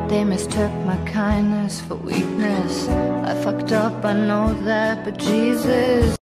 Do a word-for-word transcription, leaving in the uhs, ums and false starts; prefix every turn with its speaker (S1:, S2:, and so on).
S1: They mistook my kindness for weakness. I fucked up, I know that, but Jesus